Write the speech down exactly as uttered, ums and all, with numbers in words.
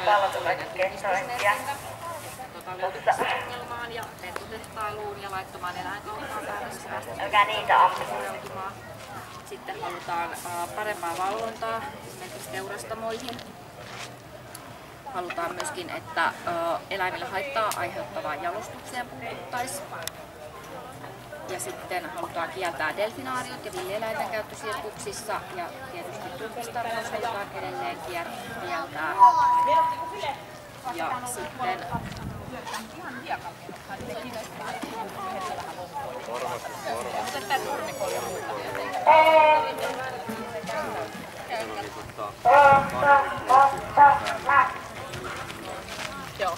totaaliongelmaan ja lentotehtailuun ja laittomaan eläinkauppaan päästä. Älkää niitä ammu. Sitten halutaan parempaa valvontaa esimerkiksi teurastamoihin. Halutaan myöskin, että eläimille haittaa aiheuttavaan jalostukseen puututtaisiin. Ja sitten halutaan kieltää delfinaariot ja villieläinten käyttö sirkuksissa ja tietysti turkistarhaus halutaan edelleen kieltää. Ja sitten joo.